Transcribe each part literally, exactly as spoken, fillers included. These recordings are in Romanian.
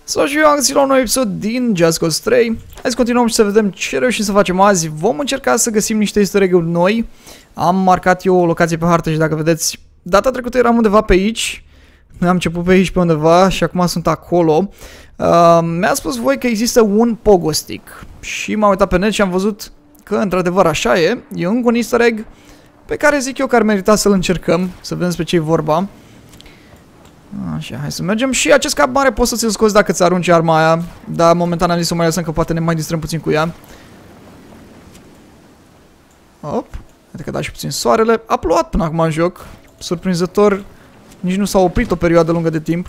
Salut și eu am găsit la un nou episod din Just Cause trei. Hai să continuăm și să vedem ce reușim să facem azi. Vom încerca să găsim niște easter egg-uri noi. Am marcat eu o locație pe hartă și dacă vedeți, data trecută eram undeva pe aici. Am început pe aici pe undeva și acum sunt acolo. Uh, Mi-a spus voi că există un pogo stick și m-am uitat pe net și am văzut că într-adevăr așa e. E încă un easter egg pe care zic eu că ar merita să-l încercăm, să vedem despre ce e vorba. Așa, hai să mergem. Și acest cap mare poți să ți-l scoți dacă ți arunci arma aia. Dar momentan am zis să mai lăsăm că poate ne mai distrăm puțin cu ea. Hop. Uite că da și puțin soarele. A plouat până acum în joc. Surprinzător. Nici nu s-a oprit o perioadă lungă de timp.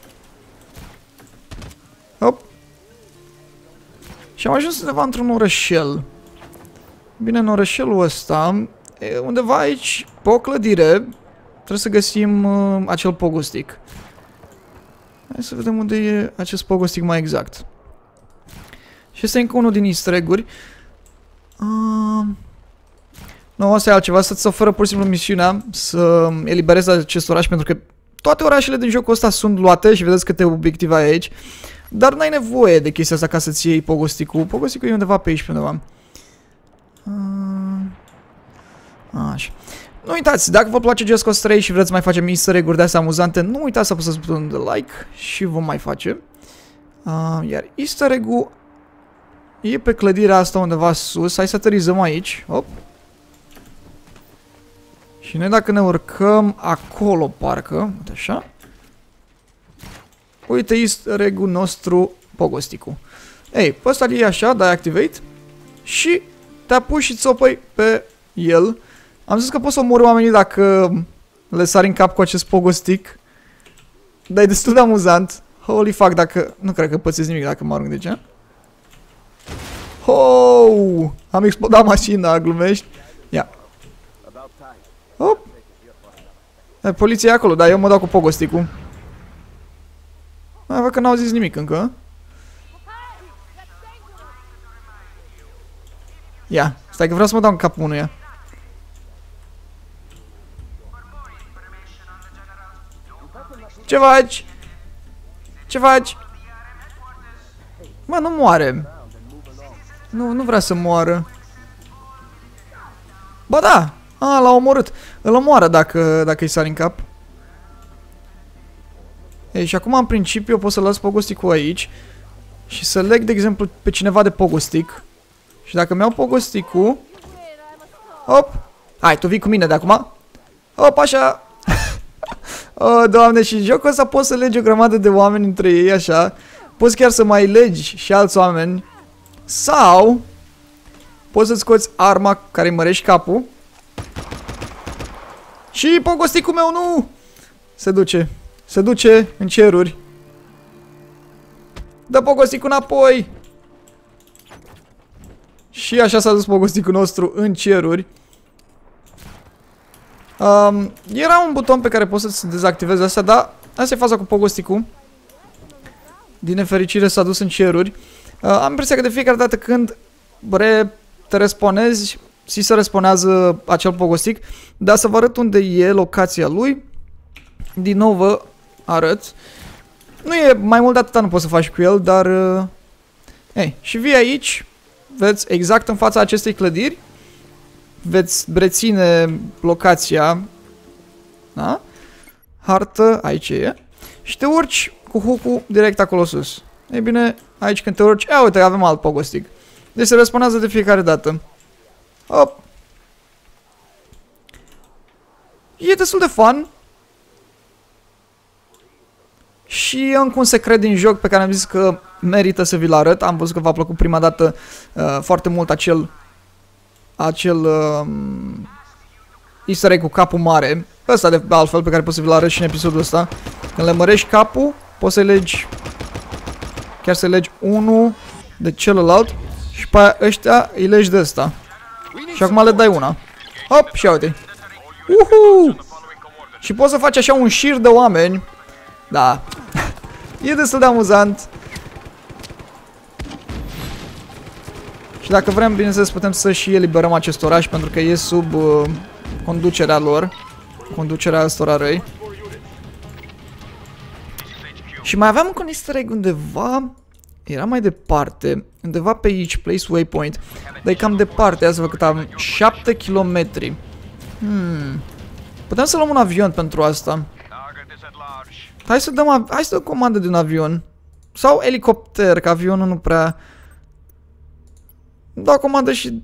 Hop. Și am ajuns undeva într-un orășel. Bine, în orășelul ăsta, undeva aici, pe o clădire, trebuie să găsim uh, acel pogo stick. Hai să vedem unde e acest pogo stick mai exact. Și este încă unul din easter egg-uri. Uh, nu, asta e altceva, să-ți oferă pur și simplu misiunea să eliberezi acest oraș, pentru că toate orașele din jocul ăsta sunt luate și vedeți câte obiective ai aici. Dar n-ai nevoie de chestia asta ca să-ți iei pogo stick-ul. Pogo stick-ul e undeva pe aici, pe undeva. Uh, așa. Nu uitați, dacă vă place Just Cause trei și vreți să mai facem easter egg-uri de astea amuzante, nu uitați să apăsați butonul de like și vom mai face. Uh, iar easter egg-ul e pe clădirea asta undeva sus. Hai să aterizăm aici. Hop. Și noi dacă ne urcăm acolo, parcă, uite așa. Uite easter egg-ul nostru, pogo stick-ul. Ei, pe ăsta e așa, dai activate și te apuci și țopăi pe el. Am zis că poți să omori oamenii dacă le sari în cap cu acest pogo stick. Dar e destul de amuzant. Holy fuck, dacă... Nu cred că pățesc nimic dacă mă arunc de ce. Oh! Am explodat mașina, glumești? Ia. Hop! E, poliția e acolo, dar eu mă dau cu pogo stick-ul. Mai văd că n-au zis nimic încă. Ia, stai că vreau să mă dau în capul unuia. Ce faci? Ce faci? Mă, nu moare. Nu, nu vrea să moară. Ba da! A, l-a omorât. Îl omoară dacă, dacă îi sari în cap. Ei, și acum în principiu pot să las pogo stick-ul aici și să leg, de exemplu, pe cineva de pogo stick. Și dacă mi-au pogo stick-ul... Hop! Hai, tu vii cu mine de acum. Hop, așa! Oh, Doamne, și în jocul ăsta poți să legi o grămadă de oameni între ei, așa. Poți chiar să mai legi și alți oameni. Sau poți să-ți scoți arma care îi mărești capul. Și pogo stick-ul meu, nu! Se duce. Se duce în ceruri. Dă pogo stick-ul înapoi. Și așa s-a dus pogo stick-ul nostru în ceruri. Um, era un buton pe care poți să-ți dezactivezi asta, dar asta e faza cu pogo stick-ul. Din nefericire s-a dus în ceruri. uh, Am impresia că de fiecare dată când bre, te responezi, și se responează acel pogo stick. Dar să vă arăt unde e locația lui. Din nou vă arăt. Nu e mai mult de atâta, nu poți să faci cu el, dar uh, ei, și vii aici. Veți exact în fața acestei clădiri. Veți reține locația. Da? Hartă, aici e. Și te urci cu hook-ul direct acolo sus. Ei bine, aici când te urci, ia uite, avem alt pogo stick. Deci se responează de fiecare dată. Hop. E destul de fun. Și e încă un secret din joc pe care am zis că merită să vi-l arăt. Am văzut că v-a plăcut prima dată uh, foarte mult acel acel uh, easter egg cu capul mare. Ăsta de altfel pe care poți să vi-l arăt și în episodul ăsta. Când le mărești capul, poți să-i legi, chiar să-i legi unul de celălalt și pe aia ăștia îi legi de ăsta. Și acum le dai una. Hop, și uite. Uhu! Și poți să faci așa un șir de oameni. Da. E destul de amuzant. Și dacă vrem, bineînțeles, putem să și eliberăm acest oraș, pentru că e sub uh, conducerea lor. Conducerea ăstora răi. Și mai aveam un easter egg undeva, era mai departe, undeva pe aici, place waypoint, dar e cam departe, ia să văd cât am, șapte kilometri. Hmm. Putem să luăm un avion pentru asta. Hai să dăm, hai să dăm comandă de un avion. Sau elicopter, că avionul nu prea... Da, comandă și...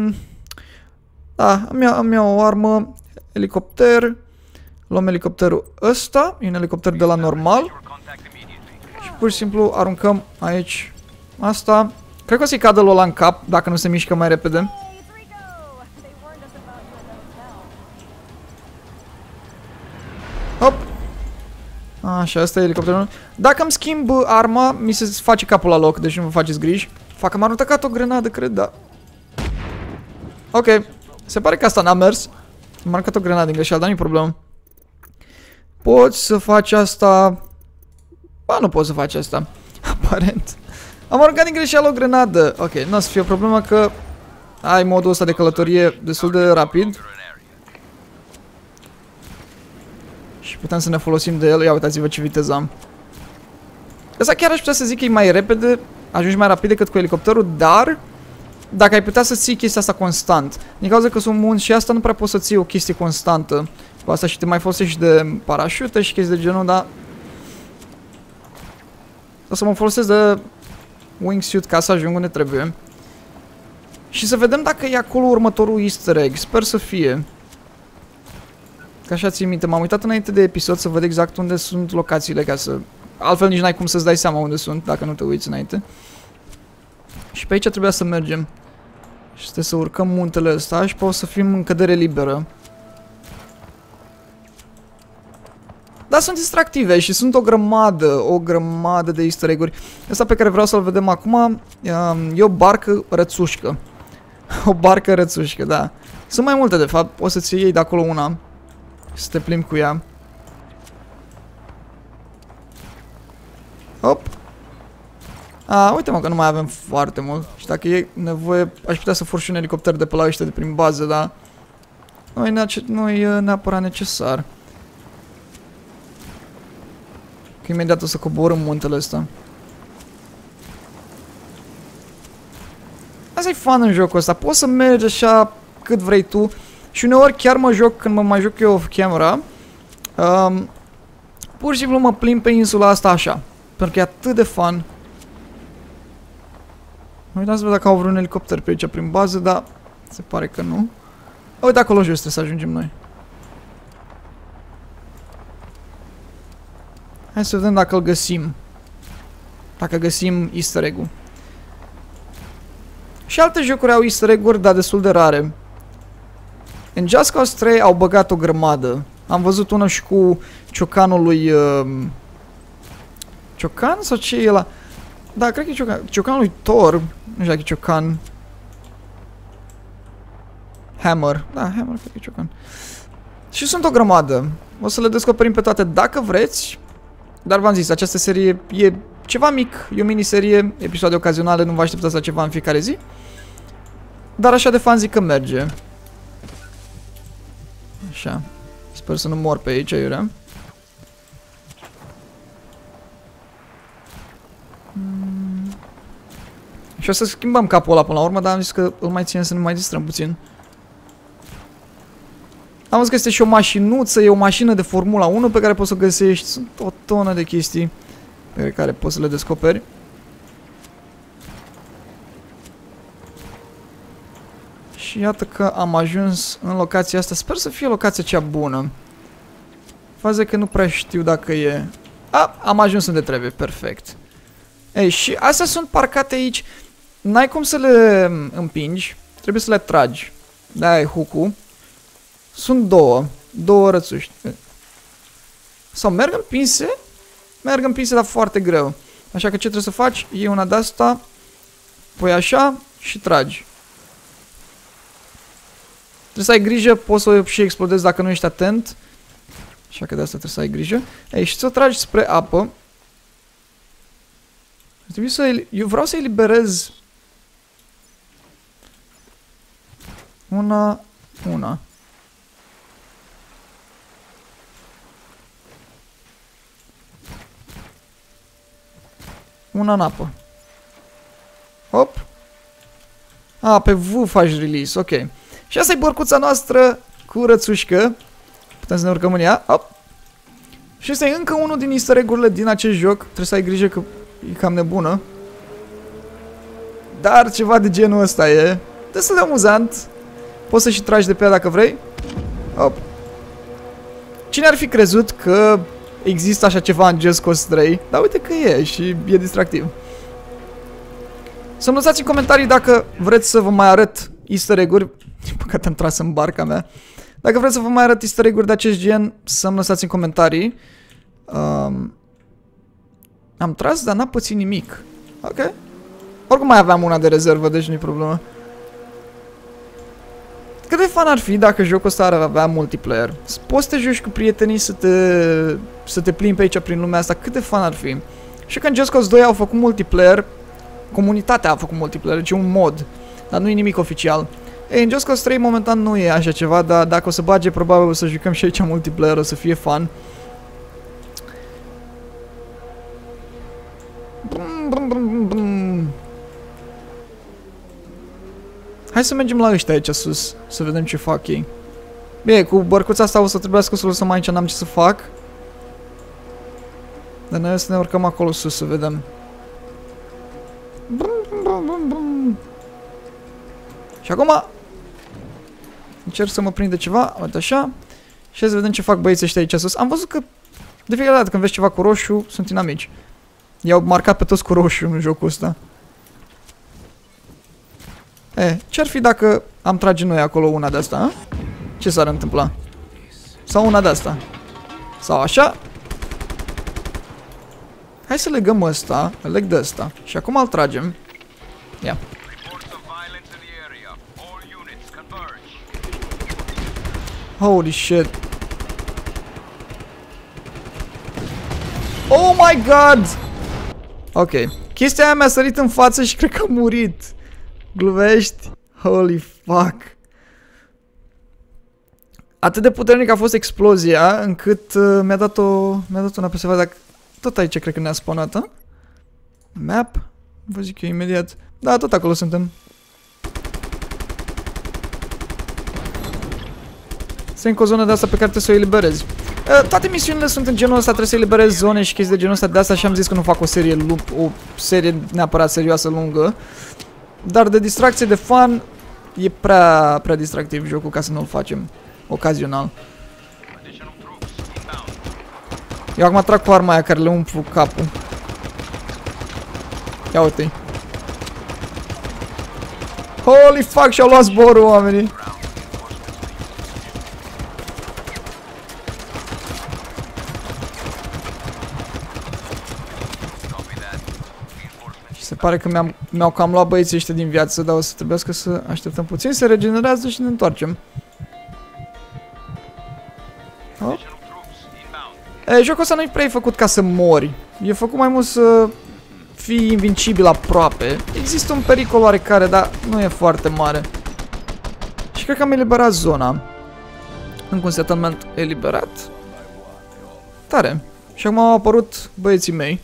Da, îmi, îmi iau o armă, elicopter. Luăm elicopterul ăsta, e un elicopter de la normal. Și pur și simplu aruncăm aici asta. Cred că o să-i cadă ăla în cap, dacă nu se mișcă mai repede. Hop! Așa, asta e elicopterul. Dacă îmi schimb arma, mi se face capul la loc, deci nu vă faceți griji. Fac, am aruncat o grenadă, cred, da. Ok, se pare că asta n-a mers. Am aruncat o grenadă în greșeală, dar nu-i problemă. Poți să faci asta... Ba, nu poți să faci asta. Aparent. Am aruncat din greșeală o grenadă. Ok, nu o să fie o problemă că ai modul ăsta de călătorie destul de rapid. Și putem să ne folosim de el. Ia uitați-vă ce viteză am. Asta chiar aș putea să zic că e mai repede, ajungi mai rapid decât cu elicopterul, dar dacă ai putea să ții chestia asta constant. Din cauza că sunt munți și asta nu prea poți să ții o chestie constantă. Cu asta și te mai folosești de parașute și chestii de genul, dar o să mă folosesc de wingsuit ca să ajung unde trebuie. Și să vedem dacă e acolo următorul easter egg. Sper să fie. Că așa ții minte, m-am uitat înainte de episod să văd exact unde sunt locațiile, ca să... Altfel nici n-ai cum să-ți dai seama unde sunt, dacă nu te uiți înainte. Și pe aici trebuia să mergem. Și trebuie să urcăm muntele ăsta și pe o să fim în cădere liberă. Dar sunt distractive și sunt o grămadă, o grămadă de easter egg-uri. Asta pe care vreau să-l vedem acum e o barcă rățușcă. O barcă rățușcă, da. Sunt mai multe de fapt, o să-ți iei de acolo una. Să te plimbi cu ea. Hop. A, uite mă că nu mai avem foarte mult. Și dacă e nevoie, aș putea să fur și un elicopter de pe la ăștia de prin bază, dar nu e neapărat necesar. Că imediat o să coborâm muntele ăsta. Asta e fun în jocul ăsta. Poți să mergi așa cât vrei tu. Și uneori chiar mă joc, când mă mai joc eu off camera, um, pur și simplu mă plimb pe insula asta așa. Pentru că e atât de fun. Mă uitam să văd dacă au vreun elicopter pe aici prin bază, dar se pare că nu. Uite acolo jos trebuie să ajungem noi. Hai să vedem dacă îl găsim. Dacă găsim easter egg-ul. Și alte jocuri au easter egg-uri, dar destul de rare. În Just Cause trei au băgat o grămadă. Am văzut una și cu ciocanul lui... Uh, ciocan sau ce e ăla? Da, cred că e ciocan. Ciocanul lui Thor. Nu știu dacă e ciocan. Hammer. Da, Hammer, cred că e ciocan. Și sunt o grămadă. O să le descoperim pe toate dacă vreți. Dar v-am zis, această serie e ceva mic. E o miniserie, episoade ocazionale, nu vă așteptați la ceva în fiecare zi. Dar așa de fan zic că merge. Așa. Sper să nu mor pe aici, iurea. Mm. Și o să schimbăm capul ăla până la urmă, dar am zis că îl mai ținem să ne mai distrăm puțin. Am văzut că este și o mașinuță, e o mașină de Formula unu pe care poți să o găsești. Sunt o tonă de chestii pe care poți să le descoperi. Și iată că am ajuns în locația asta. Sper să fie locația cea bună. Faza că nu prea știu dacă e... A, am ajuns unde trebuie, perfect. Ei, și astea sunt parcate aici. N-ai cum să le împingi, trebuie să le tragi. De-aia e hook-ul. Sunt două, două rățuști. Sau merg împinse? Merg împinse, dar foarte greu. Așa că ce trebuie să faci? Iei una de asta, pui așa și tragi. Trebuie să ai grijă, poți să o și explodezi dacă nu ești atent. Așa că de asta trebuie să ai grijă. Ei, și ți-o tragi spre apă. Trebuie să... Eu vreau să eliberez una, una. una în apă. Hop. A, pe V faci release, ok. Și asta e bărcuța noastră cu rățușcă. Putem să ne urcăm în ea. Hop. Și asta e încă unul din easter egg-urile din acest joc. Trebuie să ai grijă că e cam nebună. Dar ceva de genul ăsta e. Destul de amuzant. Poți să și tragi de pe ea dacă vrei. Hop. Cine ar fi crezut că există așa ceva în Just Cause trei? Dar uite că e și e distractiv. Să-mi lăsați în comentarii dacă vreți să vă mai arăt easter egg-uri. Din păcate am tras în barca mea. Dacă vreți să vă mai arăt easter egg-uri de acest gen, să-mi lăsați în comentarii. Um, am tras, dar n-a pățit nimic. Ok. Oricum mai aveam una de rezervă, deci nu-i problemă. Cât de fan ar fi dacă jocul ăsta ar avea multiplayer? Poți să te joci cu prietenii, să te, să te plimbi pe aici prin lumea asta. Cât de fan ar fi? Și când Just Cause doi au făcut multiplayer, comunitatea a făcut multiplayer, deci un mod. Dar nu e nimic oficial. Ei, în Just Cause trei momentan nu e așa ceva, dar dacă o să bage, probabil o să jucăm și aici multiplayer, o să fie fun. Brum, brum, brum, brum. Hai să mergem la ăștia aici sus, să vedem ce fac ei. Bine, cu bărcuța asta o să trebuiască să o lăsăm aici, n-am ce să fac. Dar noi o să ne urcăm acolo sus, să vedem. Brum, brum, brum, brum. Și acum încerc să mă prinde ceva, uite așa. Și să vedem ce fac băieții ăștia aici sus. Am văzut că de fiecare dată când vezi ceva cu roșu, sunt inamici. I-au marcat pe toți cu roșu în jocul ăsta. E, ce-ar fi dacă am trage noi acolo una de asta, a? Ce s-ar întâmpla? Sau una de asta. Sau așa. Hai să legăm ăsta, îl leg de ăsta. Și acum îl tragem. Ia. Holy shit. Oh my god! Ok. Chestia aia mi-a sărit în față și cred că a murit. Glumești? Holy fuck. Atât de puternic a fost explozia încât uh, mi-a dat-o mi-a dat una pe seama, dacă tot aici cred că ne-a spawnat, a? Map? Vă zic eu imediat. Da, tot acolo suntem. Sunt încă o zonă de asta pe care trebuie să o eliberezi. Uh, toate misiunile sunt în genul ăsta, trebuie să eliberezi zone și chestii de genul ăsta. De asta și am zis că nu fac o serie lung, o serie neapărat serioasă lungă. Dar de distracție, de fun, e prea, prea distractiv jocul ca să nu-l facem ocazional. Eu acum trag cu arma aia care le umplu capul. Ia uite-i. Holy fuck, și-au luat zborul oamenii. Se pare că mi-am, mi-au cam luat băieții ăștia din viață, dar o să trebuiască să așteptăm puțin, se regenerează și ne întoarcem. Oh. E, jocul ăsta nu-i prea făcut ca să mori. E făcut mai mult să fii invincibil aproape. Există un pericol oarecare, dar nu e foarte mare. Și cred că am eliberat zona. Încă un settlement eliberat. Tare. Și acum au apărut băieții mei.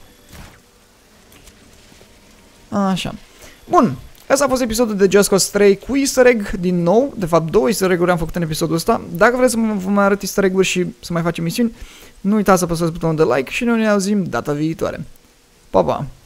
Așa. Bun. Asta a fost episodul de Just Cause trei cu easter egg din nou. De fapt, două easter egg-uri am făcut în episodul ăsta. Dacă vreți să vă mai arăt easter egg-uri și să mai facem misiuni, nu uitați să apăsați butonul de like și noi ne auzim data viitoare. Pa, pa!